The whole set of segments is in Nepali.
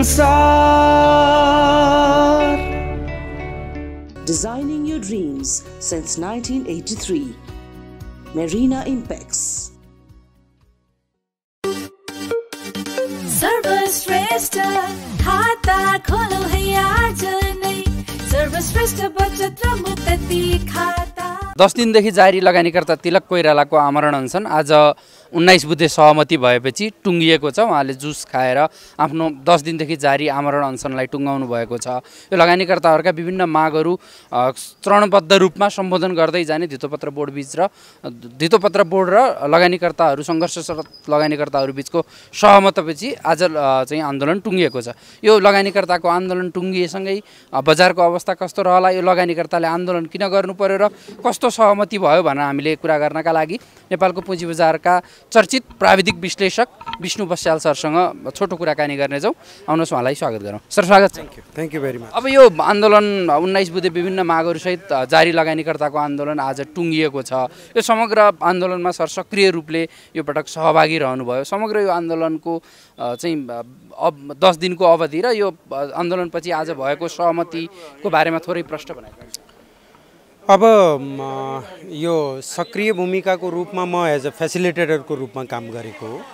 संसार. Designing your dreams since 1983. Marina Impex. सर्वश्रेष्ठ खाता खोलो है आज नै. सर्वश्रेष्ठ बचत र मुक्ति खाता. 10 दिनदेखि जारी लगानीकर्ता तिलक कोइरालाको आमरण अनसन आज 19 बुधे सहमति भएपछि टुङ्गिएको छ। उहाँले जुस खाएर आफ्नो 10 दिनदेखि जारी आमरण अनसनलाई टुङ्गाउनु भएको छ। यो लगानीकर्ताहरूका विभिन्न मागहरू चरणबद्ध रूपमा सम्बोधन गर्दै जाने धितोपत्र बोर्ड बीच र धितोपत्र बोर्ड र लगानीकर्ताहरू सङ्घर्षरत लगानीकर्ताहरू बीचको सहमतिपछि आज चाहिँ आन्दोलन टुङ्गिएको छ। यो लगानीकर्ताको आन्दोलन टुङ्गिएसँगै बजारको अवस्था कस्तो रहला, यो लगानीकर्ताले आन्दोलन किन गर्नु पर्यो र कस्तो सहमति भयो भनेर हामीले कुरा गर्नका लागि नेपालको पुँजी बजारका चर्चित प्राविधिक विश्लेषक विष्णु बस्याल सरसँग छोटो कुराकानी गर्नेछौँ। आउनुहोस् उहाँलाई स्वागत गरौँ। सर स्वागत छ। Thank you very much. अब यो आन्दोलन 19 बुधे विभिन्न मागहरूसहित जारी लगानीकर्ताको आन्दोलन आज टुङ्गिएको छ। यो समग्र आन्दोलनमा सर सक्रिय रूपले यो पटक सहभागी रहनुभयो। समग्र यो आन्दोलनको चाहिँ 10 दिनको अवधि र यो आन्दोलनपछि आज भएको सहमतिको बारेमा थोरै प्रश्न बनाइदिनुहोस्। अब यो सक्रिय भूमिकाको रूपमा म एज अ फेसिलिटेटरको रूपमा काम गरेको हो।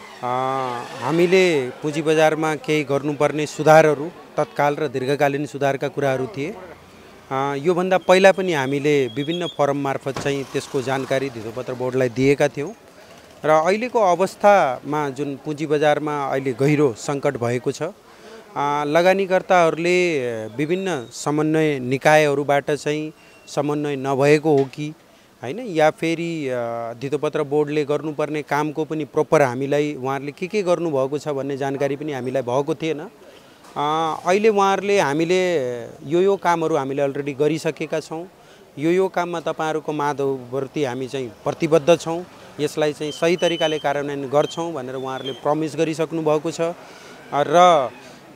हामीले पुँजी बजारमा केही गर्नुपर्ने सुधारहरू तत्काल र दीर्घकालीन सुधारका कुराहरू थिए। योभन्दा पहिला पनि हामीले विभिन्न फोरम मार्फत चाहिँ त्यसको जानकारी धितोपत्र बोर्डलाई दिएका थियौँ र अहिलेको अवस्थामा जुन पुँजी बजारमा अहिले गहिरो सङ्कट भएको छ, लगानीकर्ताहरूले विभिन्न समन्वय निकायहरूबाट चाहिँ समन्वय नभएको हो कि हैन, या फेरि धितोपत्र बोर्डले गर्नुपर्ने कामको पनि प्रोपर हामीलाई उहाँहरूले के गर्नुभएको छ भन्ने जानकारी पनि हामीलाई भएको थिएन। अहिले उहाँहरूले हामीले यो कामहरू हामीले अलरेडी गरिसकेका छौँ, यो काममा तपाईँहरूको माधवप्रति हामी चाहिँ प्रतिबद्ध छौँ, यसलाई चाहिँ सही तरिकाले कार्यान्वयन गर्छौँ भनेर उहाँहरूले प्रमिस गरिसक्नु भएको छ र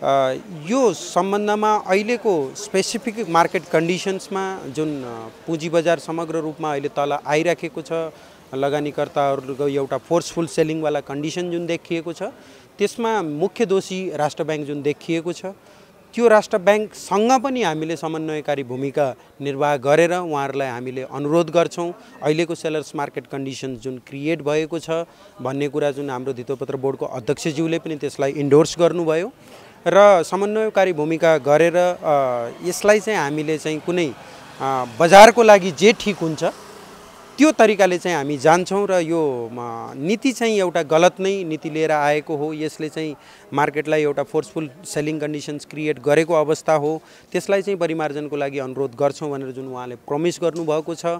यो सम्बन्धमा अहिलेको स्पेसिफिक मार्केट कन्डिसन्समा जुन पुँजी बजार समग्र रूपमा अहिले तल आइराखेको छ, लगानीकर्ताहरूको एउटा फोर्सफुल सेलिङवाला कन्डिसन जुन देखिएको छ, त्यसमा मुख्य दोषी राष्ट्र ब्याङ्क जुन देखिएको छ, त्यो राष्ट्र ब्याङ्कसँग पनि हामीले समन्वयकारी भूमिका निर्वाह गरेर उहाँहरूलाई हामीले अनुरोध गर्छौँ। अहिलेको सेलर्स मार्केट कन्डिसन जुन क्रिएट भएको छ भन्ने कुरा जुन हाम्रो धितोपत्र बोर्डको अध्यक्षज्यूले पनि त्यसलाई इन्डोर्स गर्नुभयो र समन्वयकारी भूमिका गरेर यसलाई चाहिँ हामीले चाहिँ कुनै बजारको लागि जे ठिक हुन्छ त्यो तरिकाले चाहिँ हामी जान्छौँ र यो नीति चाहिँ एउटा गलत नै नीति लिएर आएको हो। यसले चाहिँ मार्केटलाई एउटा फोर्सफुल सेलिङ कन्डिसन्स क्रिएट गरेको अवस्था हो, त्यसलाई चाहिँ परिमार्जनको लागि अनुरोध गर्छौँ भनेर जुन उहाँले प्रमिस गर्नुभएको छ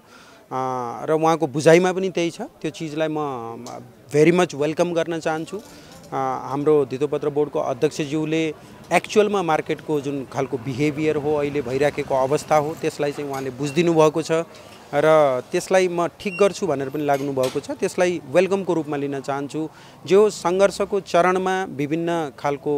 र उहाँको बुझाइमा पनि त्यही छ। त्यो चिजलाई म भेरी मच वेलकम गर्न चाहन्छु। हाम्रो धितोपत्र बोर्डको अध्यक्षज्यूले एक्चुअलमा मार्केटको जुन खालको बिहेभियर हो, अहिले भइराखेको अवस्था हो, त्यसलाई चाहिँ उहाँले बुझिदिनु भएको छ र त्यसलाई म ठिक गर्छु भनेर पनि लाग्नु भएको छ। त्यसलाई वेलकमको रूपमा लिन चाहन्छु। जो सङ्घर्षको चरणमा विभिन्न खालको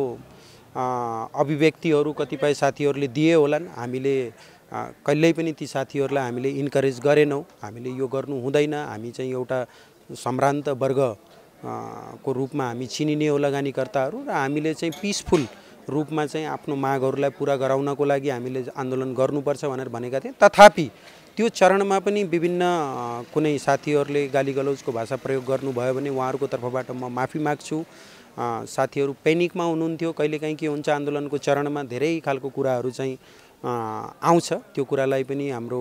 अभिव्यक्तिहरू कतिपय साथीहरूले दिए होलान्, हामीले कहिल्यै पनि ती साथीहरूलाई हामीले इन्करेज गरेनौँ। हामीले यो गर्नु हुँदैन, हामी चाहिँ एउटा सम्भ्रान्त वर्ग को रूपमा हामी चिनिने हो लगानीकर्ताहरू र हामीले चाहिँ पिसफुल रूपमा चाहिँ आफ्नो मागहरूलाई पुरा गराउनको लागि हामीले आन्दोलन गर्नुपर्छ भनेर भनेका थिए। तथापि त्यो चरणमा पनि विभिन्न कुनै साथीहरूले गालीगलौजको भाषा प्रयोग गर्नुभयो भने उहाँहरूको तर्फबाट म माफी माग्छु। साथीहरू पेनिकमा हुनुहुन्थ्यो। कहिलेकाहीँ के हुन्छ, आन्दोलनको चरणमा धेरै खालको कुराहरू चाहिँ आउँछ, त्यो कुरालाई पनि हाम्रो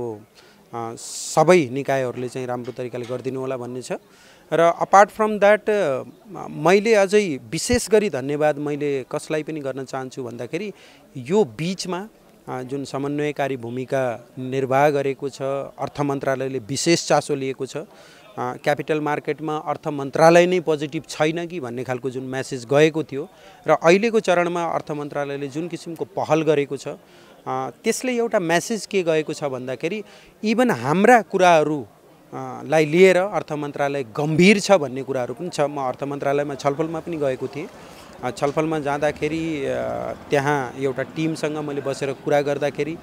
सबै निकायहरूले चाहिँ राम्रो तरिकाले गरिदिनु होला भन्ने छ। र अपार्ट फ्रम द्याट मैले अझै विशेष गरी धन्यवाद मैले कसलाई पनि गर्न चाहन्छु भन्दाखेरि यो बीचमा जुन समन्वयकारी भूमिका निर्वाह गरेको छ, अर्थ मन्त्रालयले विशेष चासो लिएको छ। क्यापिटल मार्केटमा अर्थ मन्त्रालय नै पोजिटिभ छैन कि भन्ने खालको जुन मेसेज गएको थियो र अहिलेको चरणमा अर्थ मन्त्रालयले जुन किसिमको पहल गरेको छ, त्यसले एउटा मेसेज के गएको छ भन्दाखेरि इभन हाम्रा कुराहरू लाई लिएर अर्थ मन्त्रालय गम्भीर छ भन्ने कुराहरू पनि छ। म अर्थ मन्त्रालयमा छलफलमा पनि गएको थिएँ। छलफलमा जाँदाखेरि त्यहाँ एउटा टिमसँग मैले बसेर कुरा गर्दाखेरि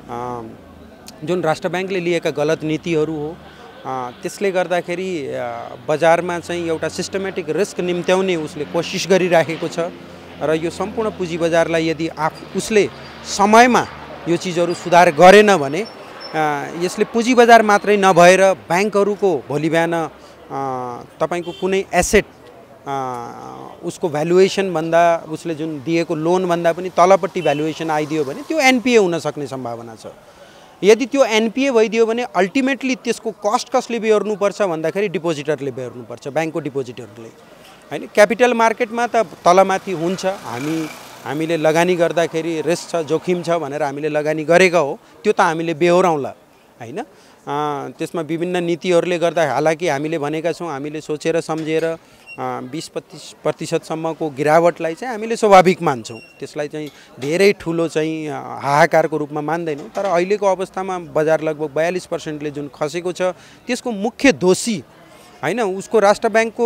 जुन राष्ट्र ब्याङ्कले लिएका गलत नीतिहरू हो, त्यसले गर्दाखेरि बजारमा चाहिँ एउटा सिस्टमेटिक रिस्क निम्त्याउने उसले कोसिस गरिराखेको छ र यो सम्पूर्ण पुँजी बजारलाई यदि उसले समयमा यो चिजहरू सुधार गरेन भने यसले पुँजी बजार मात्रै नभएर ब्याङ्कहरूको भोलि बिहान तपाईको कुनै एसेट उसको भ्यालुएसन भन्दा उसले जुन दिएको लोन भन्दा पनि तलपट्टि भ्यालुएसन आइदियो भने त्यो एनपिए हुन सक्ने सम्भावना छ। यदि त्यो एनपिए भइदियो भने अल्टिमेटली त्यसको कस्ट कसले बेहोर्नुपर्छ भन्दाखेरि डिपोजिटरले बेहोर्नुपर्छ, ब्याङ्कको डिपोजिटरले हैन। क्यापिटल मार्केटमा त तलमाथि हुन्छ, हामीले लगानी गर्दाखेरि रिस्क छ, जोखिम छ भनेर हामीले लगानी गरेका हो, त्यो त हामीले बेहोराउँला हैन। त्यसमा विभिन्न नीतिहरूले गर्दा हालाकि हामीले भनेका छौँ, हामीले सोचेर सम्झेर 20-25% गिरावटलाई चाहिँ हामीले स्वाभाविक मान्छौँ, त्यसलाई चाहिँ धेरै ठुलो चाहिँ हाहाकारको रूपमा मान्दैनौँ। तर अहिलेको अवस्थामा बजार लगभग 42%ले जुन खसेको छ त्यसको मुख्य दोषी हैन उसको राष्ट्र ब्याङ्कको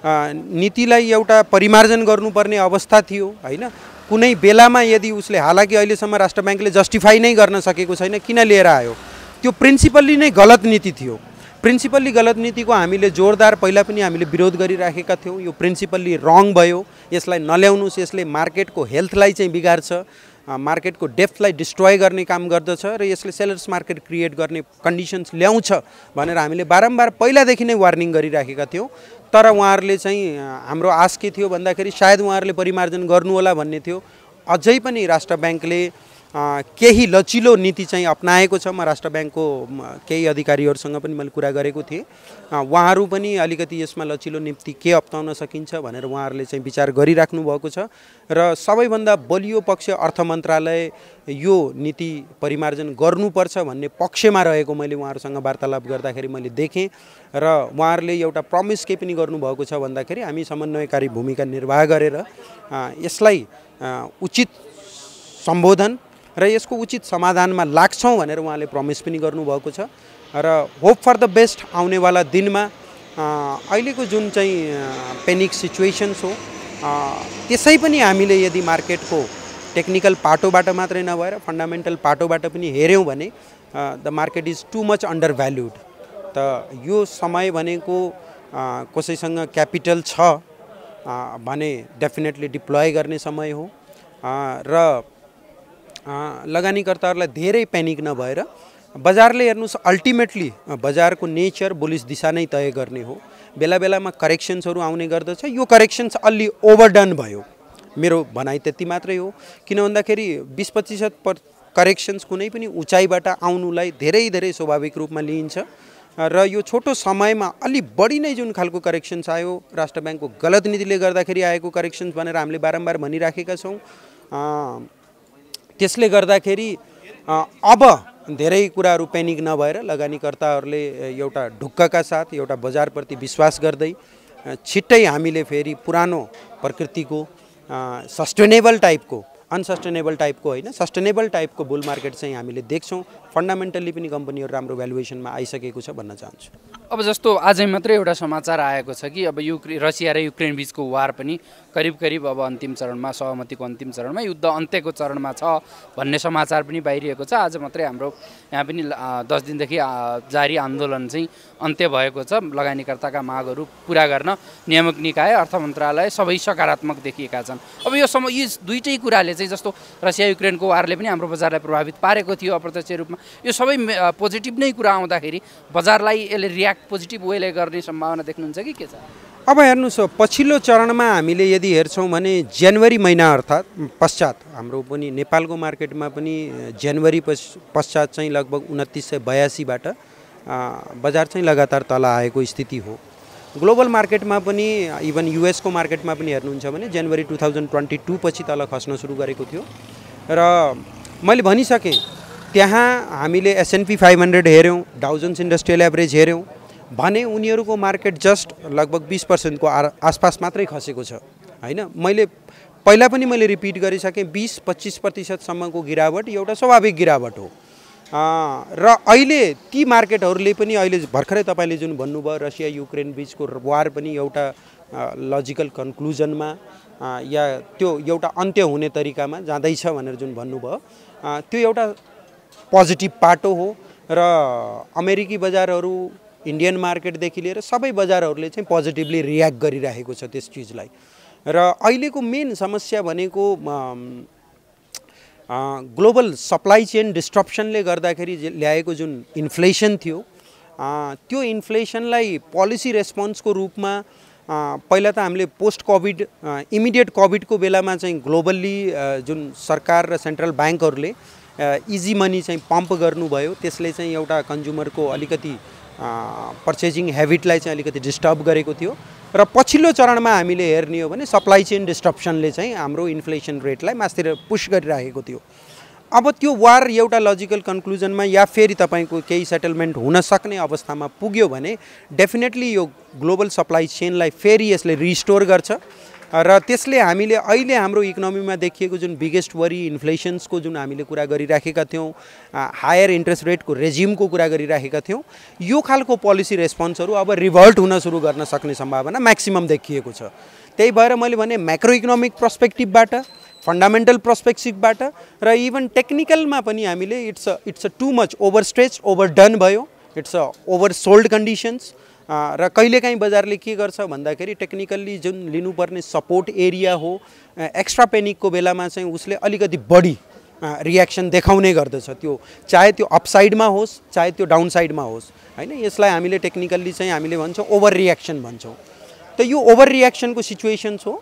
नीतिलाई एउटा परिमार्जन गर्नुपर्ने अवस्था थियो हैन। कुनै बेलामा यदि उसले, हालाकि अहिलेसम्म राष्ट्र ब्याङ्कले जस्टिफाई नै गर्न सकेको छैन किन लिएर आयो, त्यो प्रिन्सिपल्ली नै गलत नीति थियो। प्रिन्सिपल्ली गलत नीतिको हामीले जोरदार पहिला पनि हामीले विरोध गरिराखेका थियौँ। यो प्रिन्सिपल्ली रङ भयो, यसलाई नल्याउनुस्, यसले मार्केटको हेल्थलाई चाहिँ बिगार्छ, मार्केटको डेप्थलाई डिस्ट्रोय गर्ने काम गर्दछ र यसले सेलर्स मार्केट क्रिएट गर्ने कन्डिसन्स ल्याउँछ भनेर हामीले बारम्बार पहिलादेखि नै वार्निङ गरिराखेका थियौँ। तर उहाँहरूले चाहिँ हाम्रो आश के थियो भन्दाखेरि सायद उहाँहरूले परिमार्जन गर्नु होला भन्ने थियो। अझै पनि राष्ट्र ब्याङ्कले केही लचिलो नीति चाहिँ अपनाएको छ। म राष्ट्र ब्याङ्कको केही अधिकारीहरूसँग पनि मैले कुरा गरेको थिएँ, उहाँहरू पनि अलिकति यसमा लचिलो नीति के अपनाउन सकिन्छ भनेर उहाँहरूले चाहिँ विचार गरिराख्नु भएको छ र सबैभन्दा बलियो पक्ष अर्थ मन्त्रालय यो नीति परिमार्जन गर्नुपर्छ भन्ने पक्षमा रहेको मैले उहाँहरूसँग वार्तालाप गर्दाखेरि मैले देखेँ र उहाँहरूले एउटा प्रमिस के पनि गर्नुभएको छ भन्दाखेरि हामी समन्वयकारी भूमिका निर्वाह गरेर यसलाई उचित सम्बोधन र यसको उचित समाधानमा लाग्छौँ भनेर उहाँले प्रमिस पनि गर्नुभएको छ र होप फर द बेस्ट आउनेवाला दिनमा अहिलेको जुन चाहिँ पेनिक सिचुएसन्स हो त्यसै पनि हामीले यदि मार्केटको टेक्निकल पाटोबाट मात्रै नभएर फन्डामेन्टल पाटोबाट पनि हेऱ्यौँ भने the market is too much undervalued. त यो समय भनेको कसैसँग क्यापिटल छ भने डेफिनेटली डिप्लोय गर्ने समय हो र लगानीकर्ताहरूलाई धेरै प्यानिक नभएर बजारले हेर्नुहोस् अल्टिमेटली बजारको नेचर बुलिस दिशा नै तय गर्ने हो। बेला बेलामा करेक्सन्सहरू आउने गर्दछ, यो करेक्सन्स अलि ओभरडन भयो मेरो भनाइ त्यति मात्रै हो। किन भन्दाखेरि 20-25% करेक्सन्स कुनै पनि उचाइबाट आउनुलाई धेरै धेरै स्वाभाविक रूपमा लिइन्छ र यो छोटो समयमा अलि बढी नै जुन खालको करेक्सन्स आयो राष्ट्र ब्याङ्कको गलत नीतिले गर्दाखेरि आएको करेक्सन्स भनेर हामीले बारम्बार भनिराखेका छौँ। त्यसले गर्दाखेरि अब धेरै कुराहरू पेनिक नभएर लगानीकर्ताहरूले एउटा ढुक्कका साथ एउटा बजारप्रति विश्वास गर्दै छिट्टै हामीले फेरि पुरानो प्रकृतिको सस्टेनेबल टाइपको, अनसस्टेनेबल टाइपको होइन, सस्टेनेबल टाइपको बुल मार्केट चाहिँ हामीले देख्छौँ। फन्डामेन्टल्ली पनि कम्पनीहरू राम्रो भ्यालुएसनमा आइसकेको छ भन्न चाहन्छु। अब जस्तो आजै मात्रै एउटा समाचार आएको छ कि अब रसिया र युक्रेन बीचको वार पनि करिब अब अन्तिम चरणमा, सहमतिको अन्तिम चरणमा, युद्ध अन्त्यको चरणमा छ भन्ने समाचार पनि बाहिरिएको छ। आज मात्रै हाम्रो यहाँ पनि 10 दिनदेखि जारी आन्दोलन चाहिँ अन्त्य भएको छ। लगानीकर्ताका मागहरू पुरा गर्न नियामक निकाय, अर्थ मन्त्रालय सबै सकारात्मक देखिएका छन्। अब यो यी दुईटै कुराले चाहिँ जस्तो रसिया युक्रेनको वारले पनि हाम्रो बजारलाई प्रभावित पारेको थियो अप्रत्यक्ष रूपमा, यो सबै पोजिटिभ नै कुरा आउँदाखेरि बजारलाई यसले रियाक्ट पोजिटिभ वेले गर्ने सम्भावना देख्नुहुन्छ कि के छ? अब हेर्नुहोस्, पछिल्लो चरणमा हामीले यदि हेर्छौँ भने जनवरी महिना अर्थात् पश्चात हाम्रो पनि नेपालको मार्केटमा पनि जनवरी पश्चात चाहिँ लगभग 2982बाट बजार चाहिँ लगातार तल आएको स्थिति हो। ग्लोबल मार्केटमा पनि इभन युएसको मार्केटमा पनि हेर्नुहुन्छ भने जनवरी 2022 पछि तल खस्न सुरु गरेको थियो र मैले भनिसकेँ त्यहाँ हामीले S&P 500 हेऱ्यौँ, डाउ जोन्स इन्डस्ट्रियल एभरेज हेऱ्यौँ भने उनीहरूको मार्केट जस्ट लगभग 20% को आसपास मात्रै खसेको छ हैन। मैले पहिला पनि मैले रिपिट गरिसकेँ 20-25% गिरावट एउटा स्वाभाविक गिरावट हो र अहिले ती मार्केटहरूले पनि अहिले भर्खरै तपाईँले जुन भन्नुभयो रसिया युक्रेन बीचको वार पनि एउटा लजिकल कन्क्लुजनमा या त्यो एउटा अन्त्य हुने तरिकामा जाँदैछ भनेर जुन भन्नुभयो त्यो एउटा पोजिटिभ पाटो हो र अमेरिकी बजारहरू, इन्डियन मार्केटदेखि लिएर सबै बजारहरूले चाहिँ पोजिटिभली रियाक्ट गरिरहेको छ त्यस चिजलाई र अहिलेको मेन समस्या भनेको ग्लोबल सप्लाई चेन डिस्ट्रप्सनले गर्दाखेरि ल्याएको जुन इन्फ्लेसन थियो त्यो इन्फ्लेसनलाई पोलिसी रेस्पोन्सको रूपमा पहिला त हामीले पोस्ट कोभिड इमिडिएट कोभिडको बेलामा चाहिँ ग्लोबल्ली जुन सरकार र सेन्ट्रल ब्याङ्कहरूले इजी मनी चाहिँ पम्प गर्नुभयो, त्यसले चाहिँ एउटा कन्ज्युमरको अलिकति पर्चेजिङ हेबिटलाई चाहिँ अलिकति डिस्टर्ब गरेको थियो र पछिल्लो चरणमा हामीले हेर्ने हो भने सप्लाई चेन डिस्ट्रप्सनले चाहिँ हाम्रो इन्फ्लेसन रेटलाई मास्तिर पुश गरिरहेको थियो। अब त्यो वार एउटा लजिकल कन्क्लुजनमा या फेरि तपाईको केही सेटलमेन्ट हुन सक्ने अवस्थामा पुग्यो भने डेफिनेटली यो ग्लोबल सप्लाई चेनलाई फेरि यसले रिस्टोर गर्छ र त्यसले हामीले अहिले हाम्रो इकोनोमीमा देखिएको जुन बिगेस्ट वरी इन्फ्लेसन्सको जुन हामीले कुरा गरिराखेका थियौँ, हायर इन्ट्रेस्ट रेटको रेजिमको कुरा गरिराखेका थियौँ, यो खालको पोलिसी रेस्पोन्सहरू अब रिभर्ट हुन सुरु गर्न सक्ने सम्भावना म्याक्सिमम देखिएको छ। त्यही भएर मैले भने म्याक्रो इकोनोमिक पर्सपेक्टिभबाट, फन्डामेन्टल पर्सपेक्टिभबाट र इभन टेक्निकलमा पनि हामीले it's a too much overstretch, overdone भयो, इट्स अ ओभरसोल्ड कन्डिसन्स र कहिलेकाहीँ बजारले के गर्छ भन्दाखेरि टेक्निकल्ली जुन लिनुपर्ने सपोर्ट एरिया हो एक्स्ट्रा पेनिकको बेलामा चाहिँ उसले अलिकति बढी रियाक्सन देखाउने गर्दछ, त्यो चाहे त्यो अपसाइडमा होस् चाहे त्यो डाउनसाइडमा होस् हैन। यसलाई हामीले टेक्निकल्ली चाहिँ हामीले भन्छौँ ओभर रियाक्सन भन्छौँ। त यो ओभर रियाक्सनको सिचुएसन हो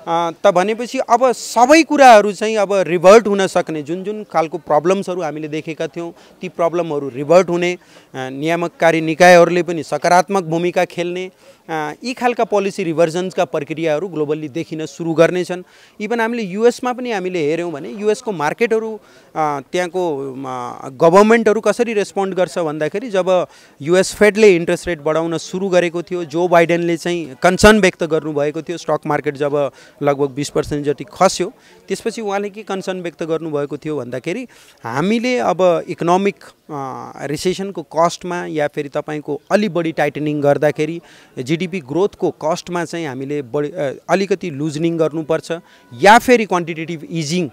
त भनेपछि अब सबै कुराहरू चाहिँ अब रिभर्ट हुन सक्ने जुन जुन खालको प्रब्लम्सहरू हामीले देखेका थियौँ ती प्रब्लमहरू रिभर्ट हुने, नियामककारी निकायहरूले पनि सकारात्मक भूमिका खेल्ने यी खालका पोलिसी रिभर्जन्सका प्रक्रियाहरू ग्लोबल्ली देखिन सुरु गर्नेछन्। इभन हामीले युएसमा पनि हामीले हेऱ्यौँ भने युएसको मार्केटहरू त्यहाँको गभर्मेन्टहरू कसरी रेस्पोन्ड गर्छ भन्दाखेरि जब युएस फेडले इन्ट्रेस्ट रेट बढाउन सुरु गरेको थियो, जो बाइडेनले चाहिँ कन्सर्न व्यक्त गर्नुभएको थियो, स्टक मार्केट जब लगभग 20% जति खस्यो त्यसपछि उहाँले के कन्सर्न व्यक्त गर्नुभएको थियो भन्दाखेरि हामीले अब इकोनोमिक रिसेसनको कस्टमा या फेरि तपाईँको अलि बढी टाइटनिङ गर्दाखेरि जीडीपी ग्रोथको कस्टमा चाहिँ हामीले अलिकति लुजनिङ गर्नुपर्छ या फेरि क्वान्टिटेटिभ इजिङ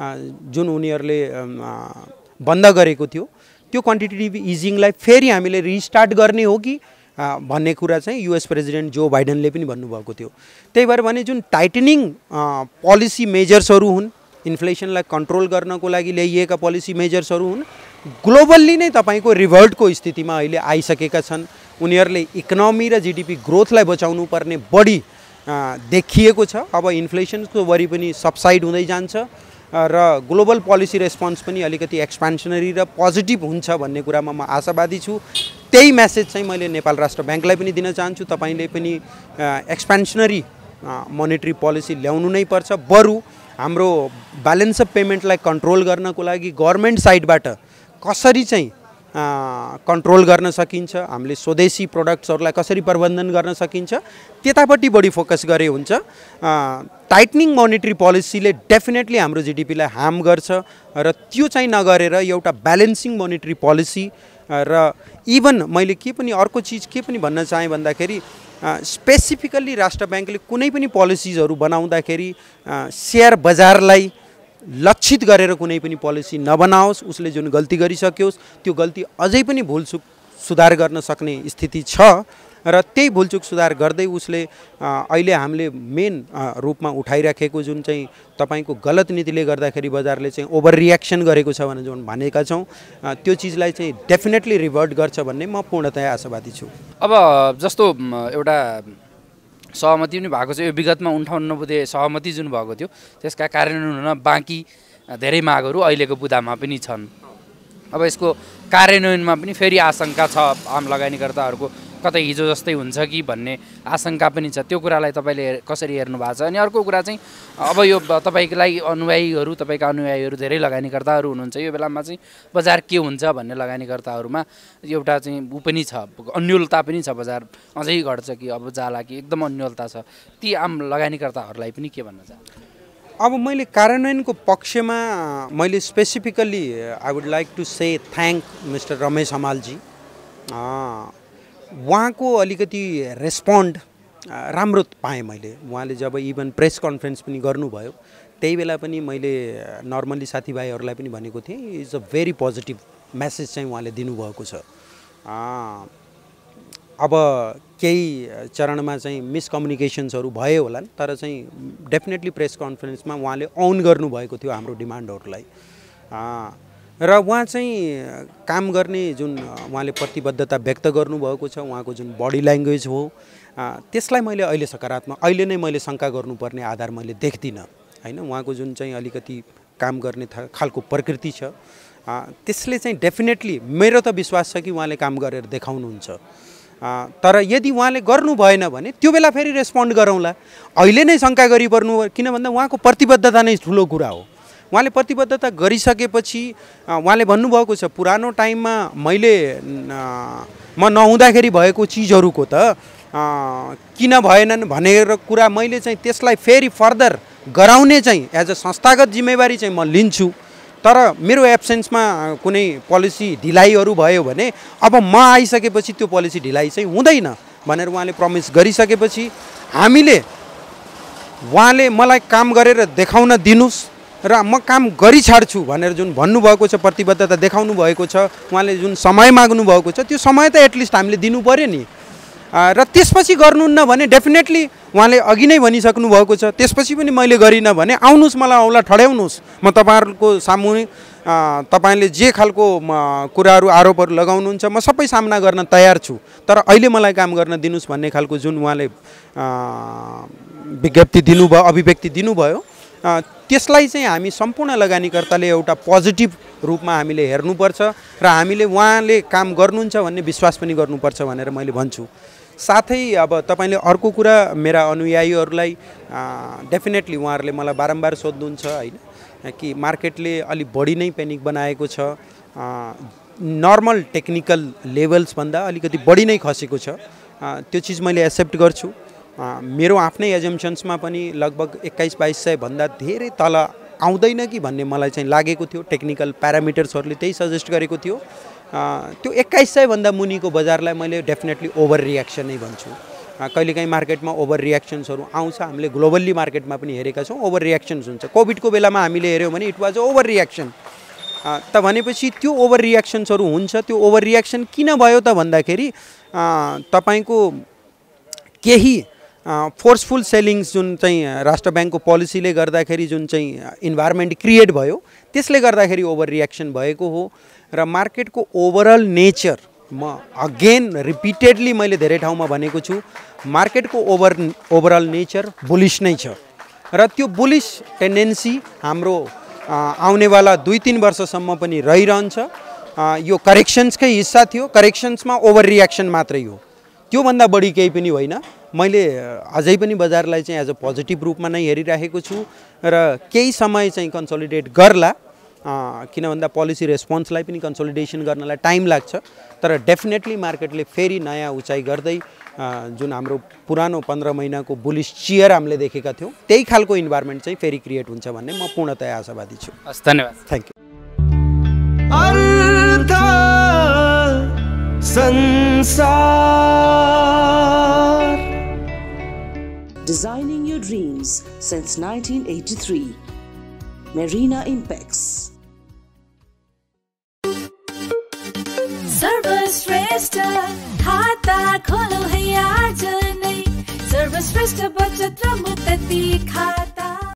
जुन उनीहरूले बन्द गरेको थियो त्यो क्वान्टिटेटिभ इजिङलाई फेरि हामीले रिस्टार्ट गर्ने हो कि भन्ने कुरा चाहिँ युएस प्रेसिडेन्ट जो बाइडेनले पनि भन्नुभएको थियो। त्यही भएर भने जुन टाइटनिङ पोलिसी मेजर्सहरू हुन्, इन्फ्लेसनलाई कन्ट्रोल गर्नको लागि ल्याइएका पोलिसी मेजर्सहरू हुन्, ग्लोबल्ली नै तपाईँको रिभर्टको स्थितिमा अहिले आइसकेका छन्। उनीहरूले इकोनोमी र जीडीपी ग्रोथलाई बचाउनु पर्ने बढी देखिएको छ। अब इन्फ्लेसनको वरि पनि सबसाइड हुँदै जान्छ र ग्लोबल पोलिसी रेस्पोन्स पनि अलिकति एक्सपेन्सनरी र पोजिटिभ हुन्छ भन्ने कुरामा म आशावादी छु। त्यही मेसेज चाहिँ मैले नेपाल राष्ट्र ब्याङ्कलाई पनि दिन चाहन्छु, तपाईँले पनि एक्सपेन्सनरी मोनेटरी पोलिसी ल्याउनु नै पर्छ। बरु हाम्रो ब्यालेन्स अफ पेमेन्टलाई कन्ट्रोल गर्नको लागि गभर्मेन्ट साइडबाट कसरी चाहिँ कन्ट्रोल गर्न सकिन्छ, हामीले स्वदेशी प्रोडक्ट्सहरूलाई कसरी प्रबन्धन गर्न सकिन्छ त्यतापट्टि बढी फोकस गरे हुन्छ। टाइटनिङ मोनेटरी पोलिसीले डेफिनेटली हाम्रो जीडीपीलाई हार्म गर्छ र त्यो चाहिँ नगरेर एउटा ब्यालेन्सिङ मोनेटरी पोलिसी र इभन मैले के पनि अर्को चिज के पनि भन्न चाहेँ भन्दाखेरि स्पेसिफिकल्ली राष्ट्र ब्याङ्कले कुनै पनि पोलिसिजहरू बनाउँदाखेरि सेयर बजारलाई लक्षित गरेर कुनै पनि पोलिसी नबनाओस्, उसले जुन गल्ती गरिसक्योस् त्यो गल्ती अझै पनि भुलचुक सुधार गर्न सक्ने स्थिति छ र त्यही भुलचुक सुधार गर्दै उसले अहिले हामीले मेन रूपमा उठाइराखेको जुन चाहिँ तपाईँको गलत नीतिले गर्दाखेरि बजारले चाहिँ ओभर रियाक्सन गरेको छ भनेर जुन भनेका छौँ त्यो चिजलाई चाहिँ डेफिनेटली रिभर्ट गर्छ भन्ने म पूर्णतया आशावादी छु। अब जस्तो एउटा सहमति पनि भएको छ, यो विगतमा 58 बुधे सहमति जुन भएको थियो त्यसका कार्यान्वयन हुन बाँकी धेरै मागहरू अहिलेको बुदामा पनि छन्। अब यसको कार्यान्वयनमा पनि फेरि आशंका छ, आम लगानीकर्ताहरूको कतै हिजो जस्तै हुन्छ कि भन्ने आशंका पनि छ। त्यो कुरालाई तपाईँले कसरी हेर्नु भएको छ? अनि अर्को कुरा चाहिँ अब यो तपाईँलाई अनुयायीहरू, तपाईँका अनुयायीहरू धेरै लगानीकर्ताहरू हुनुहुन्छ, यो बेलामा चाहिँ बजार के हुन्छ भन्ने लगानीकर्ताहरूमा एउटा चाहिँ ऊ पनि छ, अन्योलता पनि छ, बजार अझै घट्छ कि अब जाला कि एकदम अन्योलता छ। ती आम लगानीकर्ताहरूलाई पनि के भन्न चाहन्छु? अब मैले कार्यान्वयनको पक्षमा मैले specifically I would like to say thank mister Ramesh हमालजी। उहाँको अलिकति रेस्पोन्ड राम्रो पाएँ मैले। उहाँले जब इभन प्रेस कन्फरेन्स पनि गर्नुभयो त्यही बेला पनि मैले नर्मली साथीभाइहरूलाई पनि भनेको थिएँ, is a very positive message चाहिँ उहाँले दिनुभएको छ। अब केही चरणमा चाहिँ मिसकम्युनिकेसन्सहरू भयो होलान्, तर चाहिँ डेफिनेटली प्रेस कन्फरेन्समा उहाँले अन गर्नुभएको थियो हाम्रो डिमान्डहरूलाई र उहाँ चाहिँ काम गर्ने जुन उहाँले प्रतिबद्धता व्यक्त गर्नुभएको छ, उहाँको जुन बडी ल्याङ्ग्वेज हो त्यसलाई मैले अहिले सकारात्मक, अहिले नै मैले शङ्का गर्नुपर्ने आधार मैले देख्दिनँ हैन। उहाँको जुन चाहिँ अलिकति काम गर्ने खालको प्रकृति छ त्यसले चाहिँ डेफिनेटली मेरो त विश्वास छ कि उहाँले काम गरेर देखाउनुहुन्छ। तर यदि उहाँले गर्नु भएन भने त्यो बेला फेरि रेस्पोन्ड गरौँला। अहिले नै शङ्का गरिपर्नु, किन भन्दा उहाँको प्रतिबद्धता नै ठुलो कुरा हो। उहाँले प्रतिबद्धता गरिसकेपछि उहाँले भन्नुभएको छ पुरानो टाइममा मैले म नहुँदाखेरि भएको चिजहरूको त किन भएनन् भनेर कुरा मैले चाहिँ त्यसलाई फेरि फर्दर गराउने चाहिँ एज अ संस्थागत जिम्मेवारी चाहिँ म लिन्छु। तर मेरो एब्सेन्समा कुनै पोलिसी ढिलाइहरू भयो भने अब म आइसकेपछि त्यो पोलिसी ढिलाइ चाहिँ हुँदैन भनेर उहाँले प्रमिस गरिसकेपछि हामीले उहाँले मलाई काम गरेर देखाउन दिनुस् र म काम गरी छाड्छु भनेर जुन भन्नुभएको छ, प्रतिबद्धता देखाउनु भएको छ, उहाँले जुन समय माग्नु भएको छ त्यो समय त एटलिस्ट हामीले दिनु पर्यो नि। र त्यसपछि गर्नुहुन्न भने डेफिनेटली उहाँले अघि नै भनिसक्नु भएको छ, त्यसपछि पनि मैले गरिनँ भने आउनुहोस्, मलाई औँला ठड्याउनुहोस्, म तपाईँहरूको सामुने तपाईँले जे खालको कुराहरू आरोपहरू लगाउनुहुन्छ म सबै सामना गर्न तयार छु, तर अहिले मलाई काम गर्न दिनुहोस् भन्ने खालको जुन उहाँले विज्ञप्ति दिनुभयो, अभिव्यक्ति दिनुभयो, त्यसलाई चाहिँ हामी सम्पूर्ण लगानीकर्ताले एउटा पोजिटिभ रूपमा हामीले हेर्नुपर्छ र हामीले उहाँले काम गर्नुहुन्छ भन्ने विश्वास पनि गर्नुपर्छ भनेर मैले भन्छु। साथै अब तपाईँले अर्को कुरा मेरा अनुयायीहरूलाई डेफिनेटली उहाँहरूले मलाई बारम्बार सोध्नुहुन्छ हैन कि मार्केटले अलि बढी नै पेनिक बनाएको छ, नर्मल टेक्निकल लेभल्सभन्दा अलिकति बढी नै खसेको छ। त्यो चिज मैले एक्सेप्ट गर्छु। मेरो आफ्नै एजम्पसन्समा पनि लगभग 21-2200 भन्दा धेरै तल आउँदैन कि भन्ने मलाई चाहिँ लागेको थियो। टेक्निकल प्यारामिटर्सहरूले त्यही सजेस्ट गरेको थियो। त्यो 2100 भन्दा मुनिको बजारलाई मैले डेफिनेटली ओभर रियाक्सन नै भन्छु। कहिलेकाहीँ मार्केटमा ओभर रियाक्सन्सहरू आउँछ, हामीले ग्लोबल्ली मार्केटमा पनि हेरेका छौँ ओभर रियाक्सन्स हुन्छ। कोभिडको बेलामा हामीले हेऱ्यौँ भने इट वाज ओभर रियाक्सन। त भनेपछि त्यो ओभर रियाक्सन्सहरू हुन्छ। त्यो ओभर रियाक्सन किन भयो त भन्दाखेरि तपाईँको केही फोर्सफुल सेलिङ्स जुन चाहिँ राष्ट्र ब्याङ्कको पोलिसीले गर्दाखेरि जुन चाहिँ इन्भाइरोमेन्ट क्रिएट भयो त्यसले गर्दाखेरि ओभर रियाक्सन भएको हो। र मार्केटको ओभरअल नेचर, म अगेन रिपिटेडली मैले धेरै ठाउँमा भनेको छु, मार्केटको ओभरअल नेचर बुलिश नै छ र त्यो बुलिश टेन्डेन्सी हाम्रो आउनेवाला 2-3 वर्षसम्म पनि रहिरहन्छ। यो करेक्सन्सकै हिस्सा थियो, करेक्सन्समा ओभर रियाक्सन मात्रै हो, त्योभन्दा बढी केही पनि होइन। मैले अझै पनि बजारलाई चाहिँ एज अ पोजिटिभ रूपमा नै हेरिरहेको छु र केही समय चाहिँ कन्सोलिडेट गर्ला, किन भन्दा पोलिसी रेस्पोन्सलाई पनि कन्सोलिडेसन गर्नलाई टाइम लाग्छ। तर डेफिनेटली मार्केटले फेरि नयाँ उचाइ गर्दै जुन हाम्रो पुरानो 15 महिनाको बुलिस चियर हामीले देखेका थियौँ त्यही खालको इन्भाइरोमेन्ट चाहिँ फेरि क्रिएट हुन्छ भन्ने म पूर्णतया आशावादी छु। धन्यवाद। Thank you. Designing your dreams since 1983. Marina Impex. सर्वश्रेष्ठ खाता खोलो है आज नै, सर्वश्रेष्ठ बचत र मुक्ति खाता।